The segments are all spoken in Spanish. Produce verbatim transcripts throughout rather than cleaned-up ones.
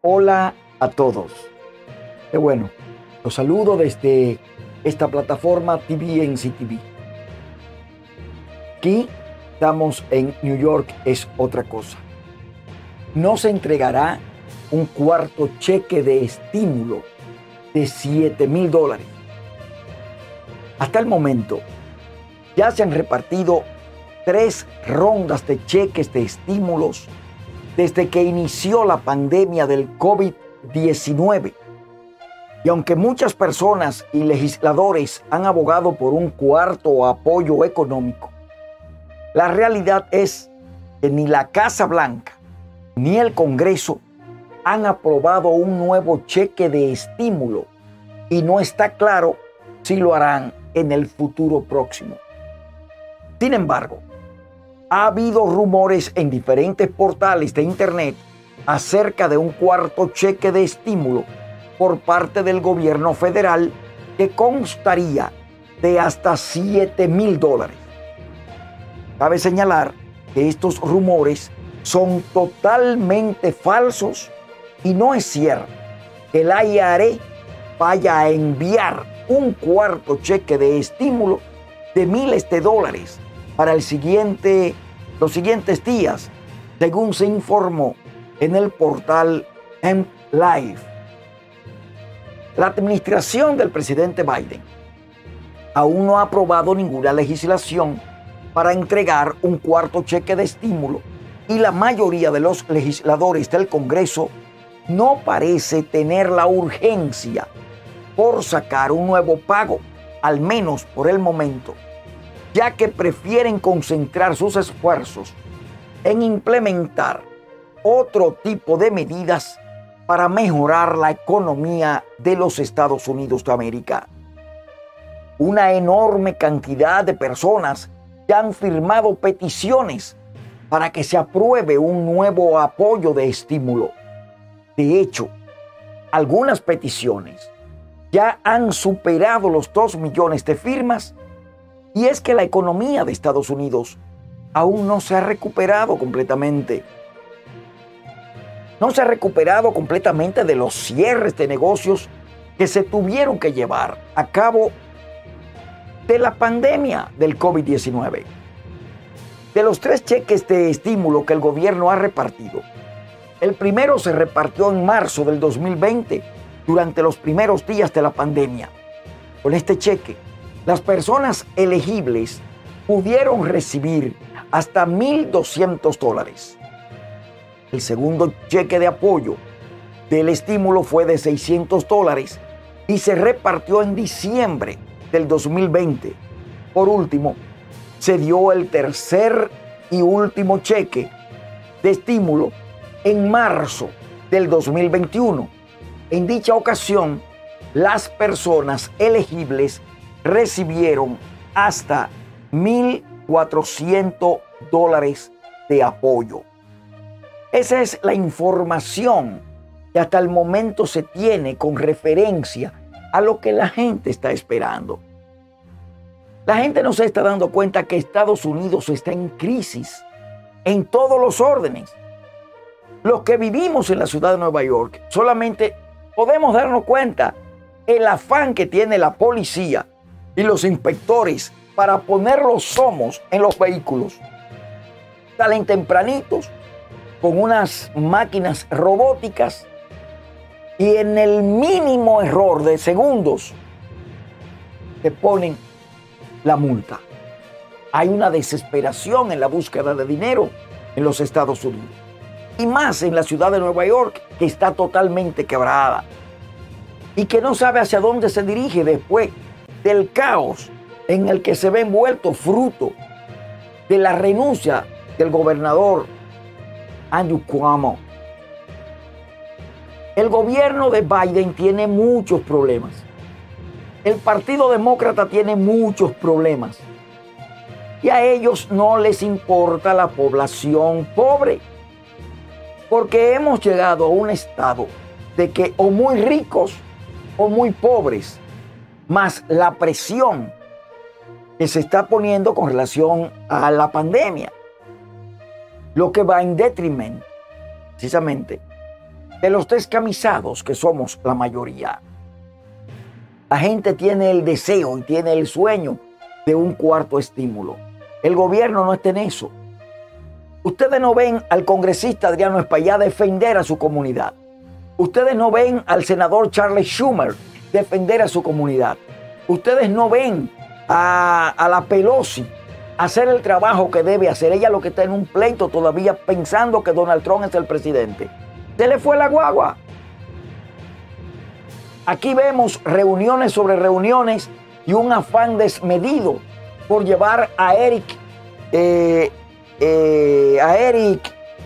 Hola a todos. Qué bueno. Los saludo desde esta plataforma T V N C T V. Aquí estamos en New York, es otra cosa. No se entregará un cuarto cheque de estímulo de siete mil dólares. Hasta el momento ya se han repartido tres rondas de cheques de estímulos desde que inició la pandemia del COVID diecinueve. Y aunque muchas personas y legisladores han abogado por un cuarto apoyo económico, la realidad es que ni la Casa Blanca ni el Congreso han aprobado un nuevo cheque de estímulo y no está claro si lo harán en el futuro próximo. Sin embargo, ha habido rumores en diferentes portales de internet acerca de un cuarto cheque de estímulo por parte del gobierno federal que constaría de hasta siete mil dólares. Cabe señalar que estos rumores son totalmente falsos y no es cierto que el I R S vaya a enviar un cuarto cheque de estímulo de miles de dólares para el siguiente, los siguientes días, según se informó en el portal HempLife. La administración del presidente Biden aún no ha aprobado ninguna legislación para entregar un cuarto cheque de estímulo y la mayoría de los legisladores del Congreso no parece tener la urgencia por sacar un nuevo pago, al menos por el momento, ya que prefieren concentrar sus esfuerzos en implementar otro tipo de medidas para mejorar la economía de los Estados Unidos de América. Una enorme cantidad de personas ya han firmado peticiones para que se apruebe un nuevo apoyo de estímulo. De hecho, algunas peticiones ya han superado los dos millones de firmas, y es que la economía de Estados Unidos aún no se ha recuperado completamente. No se ha recuperado completamente de los cierres de negocios que se tuvieron que llevar a cabo de la pandemia del COVID diecinueve. De los tres cheques de estímulo que el gobierno ha repartido, el primero se repartió en marzo del dos mil veinte, durante los primeros días de la pandemia. Con este cheque, las personas elegibles pudieron recibir hasta mil doscientos dólares. El segundo cheque de apoyo del estímulo fue de seiscientos dólares y se repartió en diciembre del dos mil veinte. Por último, se dio el tercer y último cheque de estímulo en marzo del dos mil veintiuno. En dicha ocasión, las personas elegibles recibieron hasta mil cuatrocientos dólares de apoyo. Esa es la información que hasta el momento se tiene con referencia a lo que la gente está esperando. La gente no se está dando cuenta que Estados Unidos está en crisis en todos los órdenes. Los que vivimos en la ciudad de Nueva York solamente podemos darnos cuenta el afán que tiene la policía y los inspectores para poner los somos en los vehículos. Salen tempranitos con unas máquinas robóticas y en el mínimo error de segundos te ponen la multa. Hay una desesperación en la búsqueda de dinero en los Estados Unidos. Y más en la ciudad de Nueva York, que está totalmente quebrada y que no sabe hacia dónde se dirige después del caos en el que se ve envuelto fruto de la renuncia del gobernador Andrew Cuomo. El gobierno de Biden tiene muchos problemas. El Partido Demócrata tiene muchos problemas. Y a ellos no les importa la población pobre. Porque hemos llegado a un estado de que o muy ricos o muy pobres, más la presión que se está poniendo con relación a la pandemia, lo que va en detrimento precisamente de los descamisados que somos la mayoría. La gente tiene el deseo y tiene el sueño de un cuarto estímulo. El gobierno no está en eso. Ustedes no ven al congresista Adriano Espaillá defender a su comunidad. Ustedes no ven al senador Charles Schumer defender a su comunidad. Ustedes no ven a, a la Pelosi hacer el trabajo que debe hacer. Ella lo que está en un pleito todavía pensando que Donald Trump es el presidente. Se le fue la guagua. Aquí vemos reuniones sobre reuniones y un afán desmedido por llevar a Eric, eh, eh, a Eric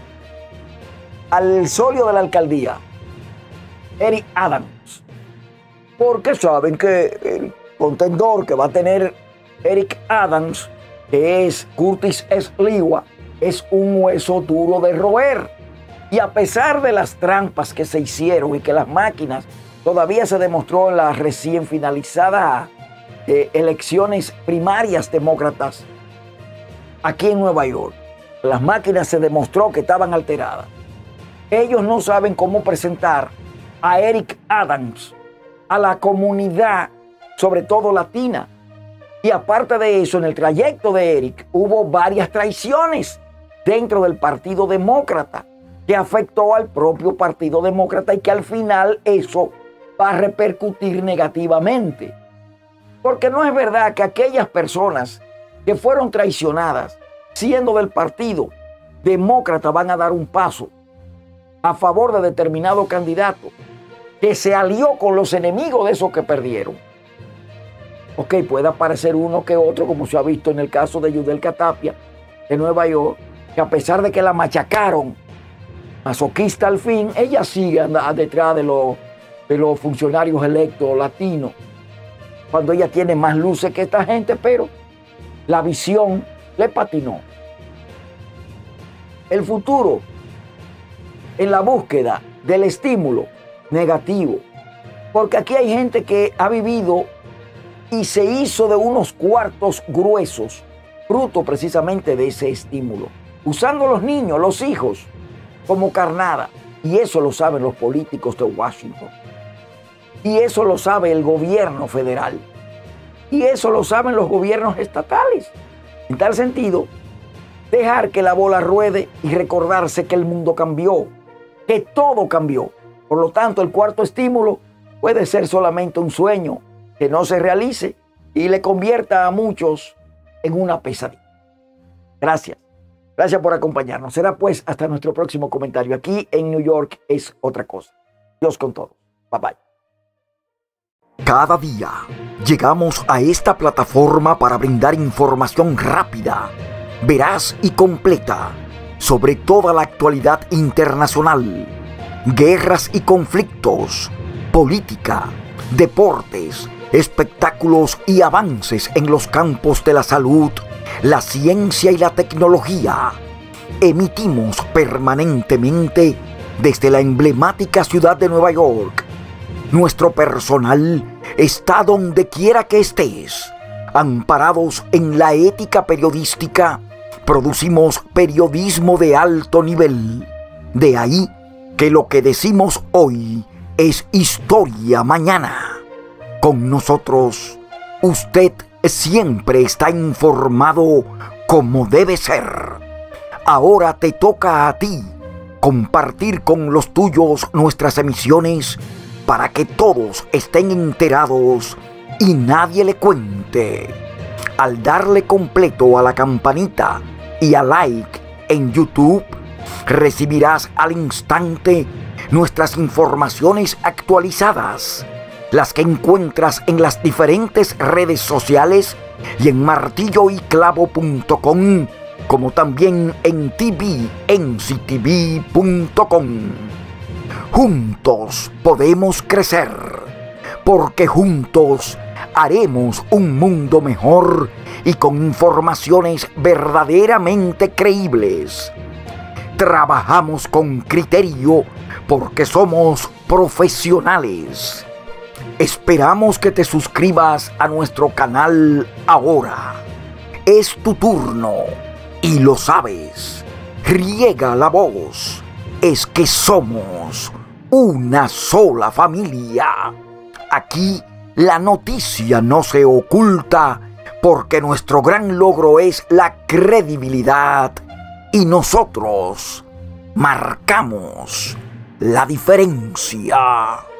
al solio de la alcaldía, Eric Adams, porque saben que el contendor que va a tener Eric Adams, que es Curtis Sliwa, es un hueso duro de roer. Y a pesar de las trampas que se hicieron y que las máquinas, todavía se demostró en las recién finalizadas eh, elecciones primarias demócratas aquí en Nueva York, las máquinas se demostró que estaban alteradas. Ellos no saben cómo presentar a Eric Adams a la comunidad, sobre todo latina. Y aparte de eso, en el trayecto de Eric hubo varias traiciones dentro del Partido Demócrata que afectó al propio Partido Demócrata y que al final eso va a repercutir negativamente. Porque no es verdad que aquellas personas que fueron traicionadas siendo del Partido Demócrata van a dar un paso a favor de determinado candidato que se alió con los enemigos de esos que perdieron. Ok, puede aparecer uno que otro, como se ha visto en el caso de Yudelka Tapia de Nueva York, que a pesar de que la machacaron, masoquista al fin, ella sigue detrás de los, de los funcionarios electos latinos, cuando ella tiene más luces que esta gente, pero la visión le patinó. El futuro, en la búsqueda del estímulo negativo, porque aquí hay gente que ha vivido y se hizo de unos cuartos gruesos, fruto precisamente de ese estímulo, usando a los niños, los hijos, como carnada. Y eso lo saben los políticos de Washington. Y eso lo sabe el gobierno federal. Y eso lo saben los gobiernos estatales. En tal sentido, dejar que la bola ruede y recordarse que el mundo cambió, que todo cambió. Por lo tanto, el cuarto estímulo puede ser solamente un sueño que no se realice y le convierta a muchos en una pesadilla. Gracias. Gracias por acompañarnos. Será pues hasta nuestro próximo comentario. Aquí en New York es otra cosa. Dios con todos. Bye bye. Cada día llegamos a esta plataforma para brindar información rápida, veraz y completa sobre toda la actualidad internacional, guerras y conflictos, política, deportes, espectáculos y avances en los campos de la salud, la ciencia y la tecnología. Emitimos permanentemente desde la emblemática ciudad de Nueva York. Nuestro personal está donde quiera que estés. Amparados en la ética periodística, producimos periodismo de alto nivel. De ahí que lo que decimos hoy es historia mañana. Con nosotros, usted siempre está informado como debe ser. Ahora te toca a ti compartir con los tuyos nuestras emisiones para que todos estén enterados y nadie le cuente. Al darle completo a la campanita y a like en YouTube, recibirás al instante nuestras informaciones actualizadas, las que encuentras en las diferentes redes sociales y en martillo y clavo punto com, como también en t v n c t v punto com. Juntos podemos crecer, porque juntos haremos un mundo mejor y con informaciones verdaderamente creíbles. Trabajamos con criterio porque somos profesionales. Esperamos que te suscribas a nuestro canal ahora. Es tu turno y lo sabes. Riega la voz. Es que somos una sola familia. Aquí la noticia no se oculta porque nuestro gran logro es la credibilidad y nosotros marcamos la diferencia.